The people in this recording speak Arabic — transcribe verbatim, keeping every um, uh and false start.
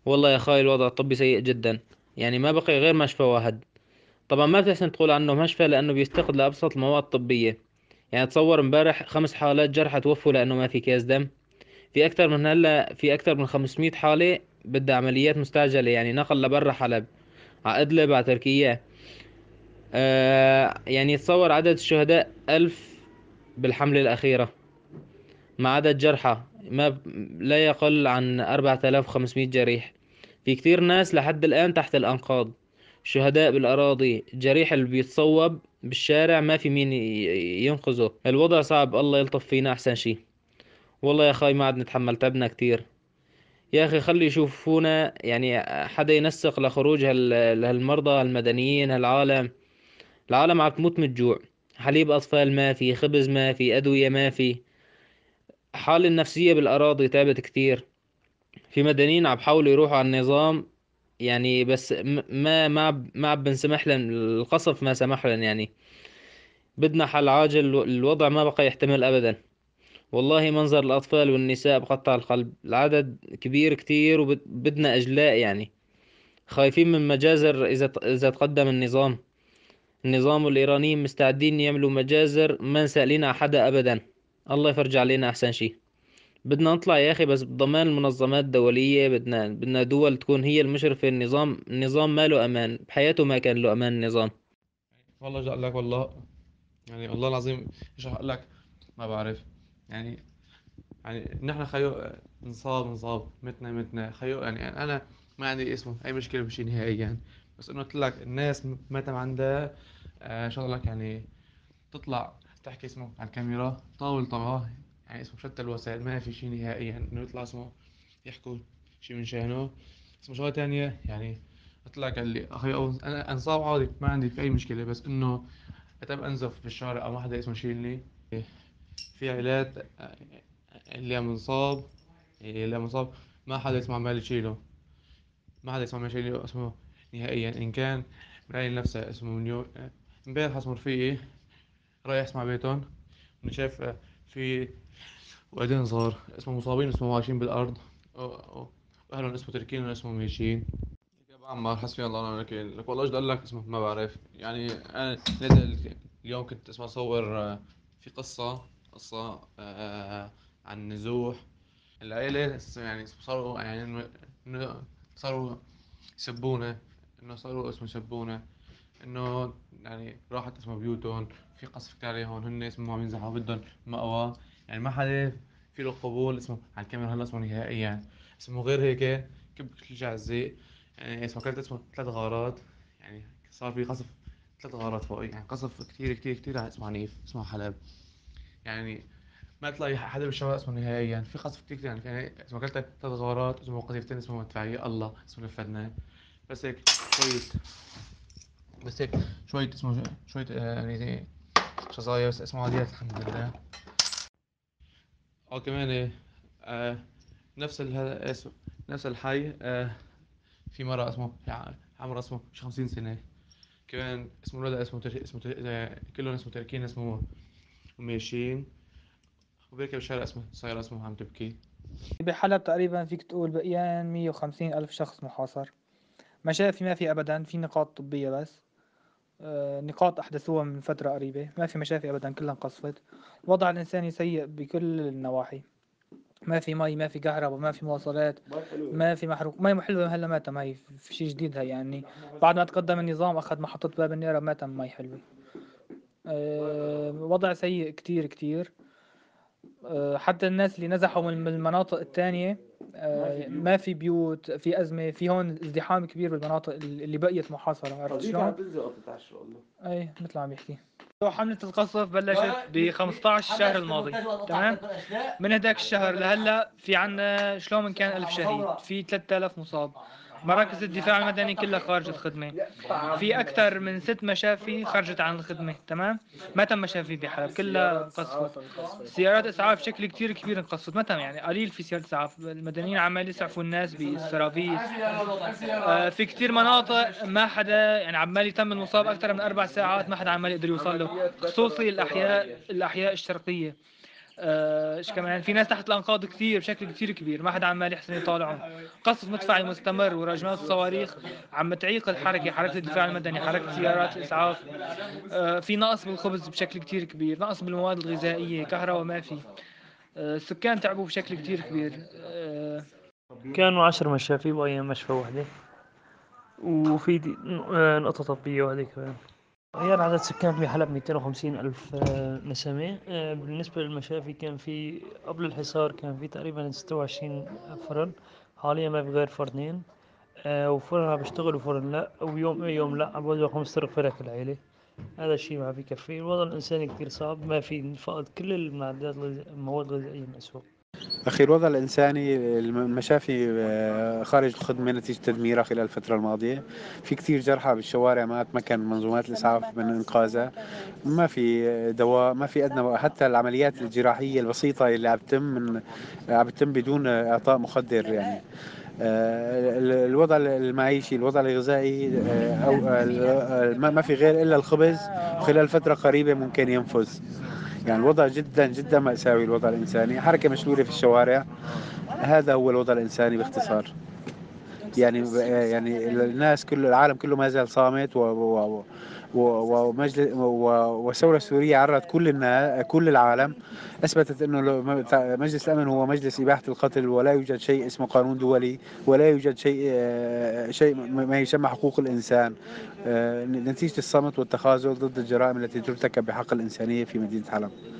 والله يا اخوي الوضع الطبي سيء جدا. يعني ما بقي غير مشفى واحد. طبعا ما بتحسن تقول عنه مشفى لانه بيفتقد لابسط المواد الطبية. يعني تصور امبارح خمس حالات جرحى توفوا لانه ما في كيس دم. في اكثر من هلا في اكثر من خمسمئة حالة بدها عمليات مستعجلة، يعني نقل لبرا حلب، على ادلب، على تركيا. آه يعني تصور عدد الشهداء ألف بالحملة الأخيرة، مع عدد جرحى ما ب... لا يقل عن أربعة آلاف وخمسمئة جريح. في كثير ناس لحد الآن تحت الأنقاض، شهداء بالأراضي، جريح اللي بيتصوب بالشارع ما في مين ي- ينقذه. الوضع صعب، الله يلطف فينا أحسن شي. والله يا أخي ما عاد نتحمل، تعبنا كتير. يا أخي خلي يشوفونا، يعني حدا ينسق لخروج هال... هالمرضى المدنيين. هالعالم العالم عم تموت من الجوع. حليب أطفال ما في، خبز ما في، أدوية ما في. حال النفسية بالأراضي تعبت كتير. في مدنيين عم بحاولوا يروحوا على النظام، يعني بس م- ما ما عب- ما عم بنسمح لهم، القصف ما سمح لهم يعني. بدنا حل عاجل، الو- الوضع ما بقى يحتمل أبدا. والله منظر الأطفال والنساء بقطع القلب، العدد كبير كتير وبدنا أجلاء يعني. خايفين من مجازر إذا ت- إذا تقدم النظام. النظام والإيرانيين مستعدين يعملوا مجازر، ما نسألين على حدا أبدا. الله يفرج علينا أحسن شي. بدنا نطلع يا أخي بس بضمان المنظمات الدولية. بدنا بدنا دول تكون هي المشرفة. النظام النظام ما له أمان بحياته، ما كان له أمان النظام. والله جاء لك والله، يعني والله العظيم ايش اقول لك، ما بعرف. يعني يعني نحن خيو نصاب نصاب متنا متنا خيو، يعني انا ما عندي اسمه اي مشكله بشيء نهائيا يعني. بس انه قلت لك الناس ما تم عندها آه شغلك يعني، تطلع تحكي اسمه على الكاميرا طاول طبعا، يعني اسمه شتى الوسائل ما في شيء نهائيا يعني انه يطلع اسمه يحكوا شيء من شأنه. اسمه شغله تانية يعني. قلت لك اللي اخي أو- انا انصاب عادي ما عندي في اي مشكله، بس انه اتم انزف بالشارع او ما حدا اسمه يشيلني. في عائلات آه، اللي منصاب اللي منصاب ما حدا اسمه عمال يشيله، ما حدا اسمه عمال يشيله اسمه نهائيا. ان كان مراين نفسه اسمه من يوم آه، امبارح اسمه رفيقي رايح اسمع بيتهم، انا شايف آه، في ولدين صغار اسمه مصابين اسمه عايشين بالارض، و- و- واهلهم اسمه تركين واسمه ميشين. يا عمار حسبي الله ونعم الوكيل، لك والله ايش بدي اقول لك اسمه ما بعرف يعني. انا نزل اليوم كنت اسمع صور آه، في قصة قصة آه، عن نزوح العيلة، يعني صاروا يعني إنه صاروا يسبونه، انه صاروا اسمه يسبونه، انه يعني راحت اسمه بيوتهم في قصف كتير عليهم، هن اسمه عم ينزحوا بدهم مأوى. يعني ما حدا في له قبول اسمه على الكاميرا هلا اسمه نهائيا يعني. اسمه غير هيك كب كل شيء على الزيق. يعني اسمه كانت اسمه ثلاث غارات، يعني صار في قصف ثلاث غارات فوق، يعني قصف كتير كتير كتير اسمه عنيف اسمه حلب. يعني ما تلاقي حدا بالشوارع اسمه نهائيا يعني، في قصف كتير كتير يعني، يعني اسمه كانت ثلاث غارات اسمه قذيفتين اسمه مدفعية الله اسمه نفذنا. بس هيك شوية، بس هيك شوية اسمه شوية آه، يعني زي شظايا بس اسمه عاديات الحمد لله. او كمان إيه، آه نفس ال هذا اسمه نفس الحي آه في مرة اسمه في ع- عمره اسمه مش خمسين سنة كمان، اسمه الولد اسمه تر... اسمه تر... آه، كلهم اسمه تركين اسمه ماشيين، وبيركب الشارع اسمه سيارة اسمه عم تبكي. بحلب تقريبا فيك تقول بقيان مية وخمسين ألف شخص محاصر. مشافي ما في أبدا، في نقاط طبية بس. آه، نقاط أحدثوها من فترة قريبة، ما في مشافي أبدا كلها انقصفت. الوضع الإنساني سيء بكل النواحي. ما في مي، ما في كهرباء، ما في مواصلات، ما في محروق. مي حلوة هلا ما تم، هي في شيء جديد هي يعني. بعد ما تقدم النظام أخذ محطة باب النيرة ما تم مي حلوة. آه، وضع سيء كتير كتير. آه، حتى الناس اللي نزحوا من من المناطق الثانية ما في بيوت، في أزمة، في هون ازدحام كبير بالمناطق اللي بقيت محاصرة. عرفت شلون؟ اي مثل ما عم يحكي. حملة القصف بلشت ب خمسطعش الشهر الماضي، تمام؟ من هداك الشهر لهلا في عنا شلون من كان ألف شهيد، في ثلاثة آلاف مصاب. مراكز الدفاع المدني كلها خارج الخدمة. في أكثر من ست مشافي خرجت عن الخدمة، تمام؟ ما تم مشافي بحلب، كلها انقصفت. سيارات إسعاف بشكل كتير كبير انقصفت، ما تم يعني، قليل في سيارات إسعاف. المدنيين عمال يسعفوا الناس بالسرابيس. آه، في كتير مناطق ما حدا يعني، عمال يتم المصاب أكثر من أربع ساعات ما حدا عمال يقدر يوصل له، خصوصي الأحياء الأحياء الشرقية. آه، ايش كمان في ناس تحت الانقاض كثير بشكل كثير كبير، ما حدا عمال يحسن يطالعهم. قصف مدفعي مستمر ورجمات الصواريخ عم تعيق الحركه، حركه الدفاع المدني، حركه سيارات الاسعاف. آه، في نقص بالخبز بشكل كثير كبير، نقص بالمواد الغذائيه، كهرباء ما في. آه، السكان تعبوا بشكل كثير كبير. آه، كانوا عشر مشافي وأيام مشفى واحدة، وفي دي- آه، نقطة طبية وهذه كمان. غير عدد سكان في حلب مئتين وخمسين ألف آه، نسمة. آه، بالنسبة للمشافي كان في قبل الحصار كان في تقريبا ستة وعشرين فرن، حاليا ما في غير فرنين. آه، وفرن عم بيشتغل وفرن لا، ويوم إيه يوم لا، عم بوزعوا خمس طرق فرق العيلة. هذا الشيء ما في يكفي. الوضع الإنساني كتير صعب، ما في، فقد كل المعدات الغذا- المواد الغذائية من الأسواق. أخي الوضع الإنساني، المشافي آه، خارج الخدمة نتيجة تدميرها خلال الفترة الماضية. في كثير جرحى بالشوارع ما تمكن منظومات الإسعاف من إنقاذها. ما في دواء، ما في أدنى، حتى العمليات الجراحية البسيطة اللي عم تتم من عم تتم بدون إعطاء مخدر يعني. آه، ال- الوضع المعيشي، الوضع الغذائي، آه، أو آه، ما ما في غير إلا الخبز، وخلال فترة قريبة ممكن ينفذ. يعني الوضع جدا جدا مأساوي. الوضع الإنساني حركة مشلولة في الشوارع. هذا هو الوضع الإنساني باختصار. يعني يعني الناس، كل العالم كله ما زال صامت، و و و ومجلس و- والثورة السورية عرضت كل الناس، كل العالم، أثبتت أنه لو- مجلس الأمن هو مجلس إباحة القتل، ولا يوجد شيء اسمه قانون دولي، ولا يوجد شيء آه، شيء ما يسمى حقوق الإنسان. آه، نتيجة الصمت والتخاذل ضد الجرائم التي ترتكب بحق الإنسانية في مدينة حلب.